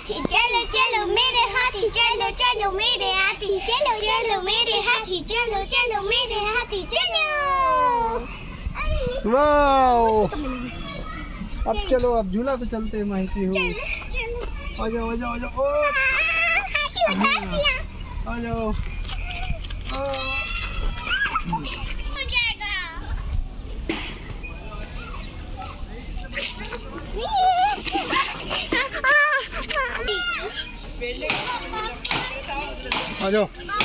हाथी चलो चलो मेरे हाथी चलो चलो मेरे हाथी चलो चलो मेरे हाथी चलो चलो मेरे हाथी चलो। वाओ अब चलो अब झूला पे चलते हैं माही पिहू। आ जाओ आ जाओ आ जाओ आ जाओ। आ जाओ।